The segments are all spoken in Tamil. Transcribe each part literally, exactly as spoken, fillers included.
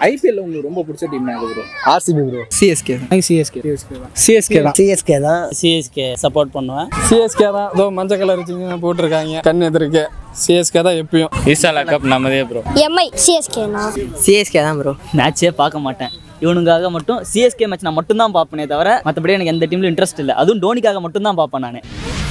ஐபிஎல் உங்களுக்கு ரொம்ப பிடிச்ச டீம் என்ன bro? RCB bro. CSK CSK CSK தான் சிஎஸ்கே தான் சிஎஸ்கே சப்போர்ட் பண்ணுவேன். சிஎஸ்கே தான். இதோ மஞ்சள் கலர் சின்ன போட்டிருக்காங்க கண் எதிர்க்கு. சிஎஸ்கே தான் எப்பயும். ஈசாலா கப் நம்மதே ப்ரோ. எம்ஐ சிஎஸ்கே நான் சிஎஸ்கே தான் ப்ரோ. மேட்சே பார்க்க மாட்டேன், இவனுக்காக மட்டும் சிஎஸ்கே மேட்ச் நான் மட்டும் தான் பார்ப்பேனே தவிர மற்றபடி எனக்கு எந்த டீம்ல இன்ட்ரெஸ்ட் இல்லை. அதுவும் டோனிக்காக மட்டும் தான் பார்ப்பேன் நான்.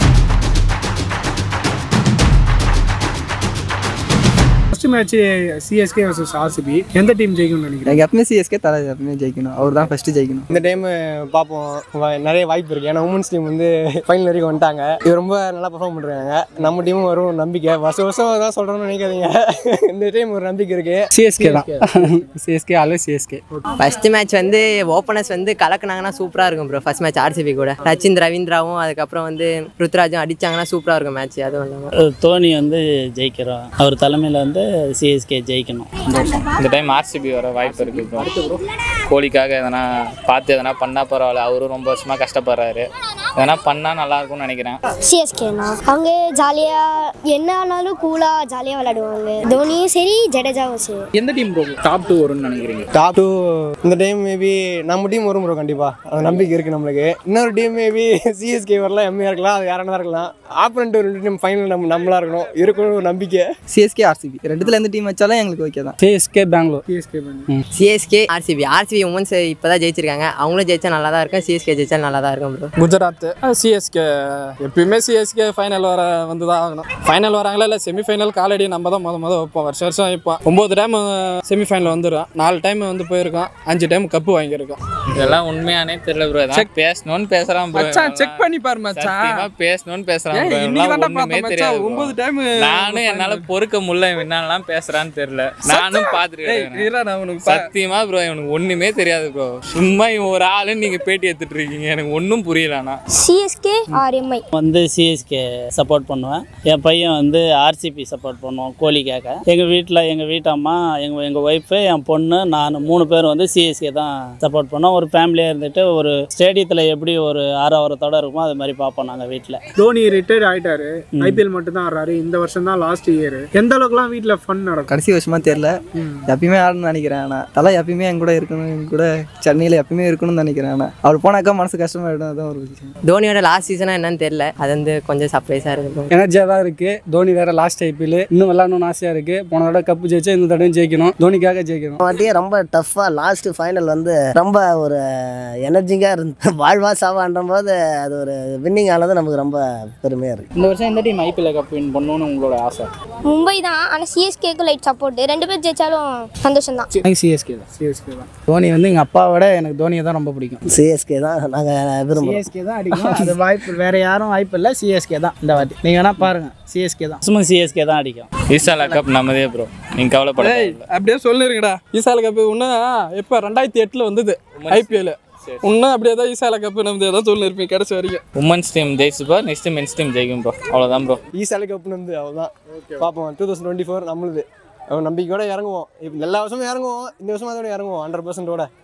First match CSK versus RCB, எந்த டீம் ஜெயிக்கும்னு நினைக்கிறேன்? எனக்கு எப்பவுமே சிஎஸ்கே தலை எப்பவுமே ஜெயிக்கணும். அவர் தான் ஃபர்ஸ்ட் ஜெயிக்கணும். இந்த டைம் பார்ப்போம், நிறைய வாய்ப்பு இருக்குது. ஏன்னா உமன்ஸ் டீம் வந்து ஃபைனல் வரைக்கும் வந்துட்டாங்க. இது ரொம்ப நல்லா பர்ஃபார்ம் பண்ணுறாங்க. நம்ம டீமும் வரும் நம்பிக்கை. வருஷம் வருஷம் தான் சொல்கிறோன்னு நினைக்காதீங்க. இந்த டைம் ஒரு நம்பிக்கை இருக்குது. சிஎஸ்கே தான். CSK always CSK. First match வந்து ஓப்பனர்ஸ் வந்து கலக்குனாங்கன்னா சூப்பராக இருக்கும் ப்ரோ. ஃபர்ஸ்ட் மேட்ச் ஆர்சிபி கூட ரச்சின் ரவீந்திராவும் அதுக்கப்புறம் வந்து ருத்ராஜும் அடிச்சாங்கன்னா சூப்பராக இருக்கும் மேட்ச். அதுவும் இல்லாமல் தோனி வந்து ஜெயிக்கிறோம். அவர் தலைமையில் வந்து சிஎஸ்கே ஜெயிக்கணும். இந்த டைம் ஆர்சிபி வர வாய்ப்பு இருக்கு ப்ரோ. கோலிக்காக எதனா பார்த்து எதனா பண்ணா பரவாயில்ல. அவரும் ரொம்ப வருஷமா கஷ்டப்படுறாரு. எதனா பண்ணா நல்லா இருக்கும்னு நினைக்கிறேன். சிஎஸ்கே நான் அவங்க ஜாலியாக என்ன ஆனாலும் கூலாக ஜாலியாக விளையாடுவாங்க. தோனியும் சரி ஜடேஜாவும் சரி. எந்த டீம் ப்ரோ டாப் டூ வரும்னு நினைக்கிறீங்க? டாப் டூ இந்த டைம் மேபி நம்ம டீம் வரும் ப்ரோ. கண்டிப்பாக அது நம்பிக்கை இருக்குது நம்மளுக்கு. இன்னொரு டீம் மேபி சிஎஸ்கே வரலாம், எம்ஏ இருக்கலாம், அது யாரான இருக்கலாம். ஆப்பனண்ட் ஒரு டீம் ஃபைனல் நம்ம நம்மளா இருக்கணும் இருக்கணும் ஒரு நம்பிக்கை. சிஎஸ்கே ஆர்சிபி ரெண்டுத்துல எந்த டீம் வச்சாலும் எங்களுக்கு ஓகே தான். CSK Bangalore. CSK Bangalore. CSK RCB RCB women's இப்போ தான் ஜெயிச்சிருக்காங்க. அவங்களும் ஜெயிச்சா நல்லா தான் இருக்கும். சிஎஸ்கே ஜெயிச்சா நல்லா தான் இருக்கும் ப்ரோ. குஜராத். சிஎஸ்கே எப்பயுமே சிஎஸ்கே ஃபைனல் வர வந்து தான் ஆகணும். ஃபைனல் வராங்களா இல்லை செமிஃபைனல் காலடி நம்ம தான் முத முத வைப்போம். வருஷம் வருஷம் வைப்போம். ஒம்பது டைம் செமிஃபைனல் வந்துடும். நாலு டைம் வந்து போயிருக்கோம். அஞ்சு டைம் கப்பு வாங்கியிருக்கோம். இதெல்லாம் உண்மையானே தெரியல ப்ரோ. செக் பேசணும்னு பேசுறான் ப்ரோ. செக் பண்ணி பாரு மச்சான். பேசணும்னு பேசுறான் ப்ரோ. ஒண்ணுமே தெரியாது. ஒன்பது டைம் நானும் என்னால பொறுக்க முடியல. என்னெல்லாம் பேசுறான்னு தெரியல. நானும் பாத்துருக்கேன். சத்தியமா ப்ரோ எனக்கு ஒண்ணுமே தெரியாது ப்ரோ. சும்மா ஒரு ஆளு நீங்க பேட்டி எடுத்துட்டு இருக்கீங்க. எனக்கு ஒன்றும் புரியலண்ணா. சிஎஸ்கே ஆர் எம்ஐ வந்து சிஎஸ்கே சப்போர்ட் பண்ணுவேன். என் பையன் வந்து ஆர்சிபி சப்போர்ட் பண்ணுவோம் கோலிக்காக. எங்கள் வீட்டில் எங்கள் வீட்டம்மா எங்கள் எங்கள் ஒய்ஃபு என் பொண்ணு நான் மூணு பேர் வந்து சிஎஸ்கே தான் சப்போர்ட் பண்ணோம். ஒரு ஃபேமிலியாக இருந்துட்டு ஒரு ஸ்டேடியத்தில் எப்படி ஒரு ஆறாவரத்தோட இருக்குமோ அது மாதிரி பார்ப்போம் நாங்கள் வீட்டில். தோனி ரிட்டையர்ட் ஆகிட்டாரு. ஐபிஎல் மட்டும் தான் ஆடுறாரு. இந்த வருஷம் தான் லாஸ்ட் இயர். எந்த அளவுக்குலாம் வீட்டில் ஃபன் நடக்கும்? கடைசி வருஷமா தெரியல. எப்பயுமே ஆடணும்னு நினைக்கிறேன். ஆனால் தலை எப்பயுமே என் கூட இருக்கணும். என் கூட சென்னையில் எப்பயுமே இருக்கணும்னு நினைக்கிறேன். ஆனால் அவர் போனாக்கா மனசு கஷ்டமாயிடும். அதான் ஒரு விஷயம். தோனியோட லாஸ்ட் சீசனாக என்னன்னு தெரியல. அது வந்து கொஞ்சம் சர்ப்ரைஸாக இருக்கும். எனர்ஜியாக தான் இருக்குது. தோனி வேறு லாஸ்ட் ஐபிஎல் இன்னும் விளாடணும்னு ஆசையாக இருக்குது. போன தடவை கப்பு ஜெயிச்சா இந்த தடவை ஜெயிக்கணும். தோனிக்காக ஜெயிக்கணும். வாட்டியே ரொம்ப டஃப்பாக லாஸ்ட் ஃபைனல் வந்து ரொம்ப ஒரு எனர்ஜிங்காக இருந்து வாழ்வா சாவான்ற போது அது ஒரு வின்னிங் ஆனது நமக்கு ரொம்ப பெருமையாக இருக்குது. இந்த வருஷம் எந்த டீம் ஐபிஎல் கப் வின் பண்ணணும்னு உங்களோட ஆசை? மும்பை தான். ஆனால் சிஎஸ்கேக்கு லைட் சப்போர்ட். ரெண்டு பேர் ஜெயிச்சாலும் சந்தோஷம் தான். சிஎஸ்கே தான். சிஎஸ்கே தான். தோனி வந்து எங்கள் அப்பாவோட எனக்கு தோனியை தான் ரொம்ப பிடிக்கும். சிஎஸ்கே தான் நாங்கள் விரும்புகிறோம். சிஎஸ்கே தான் அடிக்கும். அது வாய்ப்பு வேறு யாரும் வாய்ப்பு இல்லை. சிஎஸ்கே தான் இந்த வாட்டி. நீங்கள் வேணால் பாருங்கள். சிஎஸ்கே தான். சும்மா சிஎஸ்கே தான் அடிக்கும். ஈசாலா கப் நம்மதே ப்ரோ. நீங்கள் கவலைப்பட அப்படியே சொல்லிருங்கடா. ஈசாலா கப்பு இன்னும் எப்போ ரெண்டாயிரத்தி எட்டில் வந்தது ஐபிஎல். இன்னும் அப்படியே தான் ஈசாலா கப்பு நம்ம தான் சொல்லிருப்பீங்க கடைசி வரைக்கும். உமன்ஸ் டீம் ஜெயிச்சுப்பா. நெக்ஸ்ட் மென்ஸ் டீம் ஜெயிக்கும் ப்ரோ. அவ்வளோதான் ப்ரோ. ஈசாலா கப்புன்னு வந்து அவ்வளோதான் பார்ப்போம். டூ தௌசண்ட் டுவெண்ட்டி ஃபோர் நம்மளுது நம்பிக்கையோட இறங்குவோம். இப்போ எல்லா வருஷமும் இறங்குவோம். இந்த வருஷம் அதோட இறங்குவோம் ஹண்ட்ரட் பர்சன்டோட.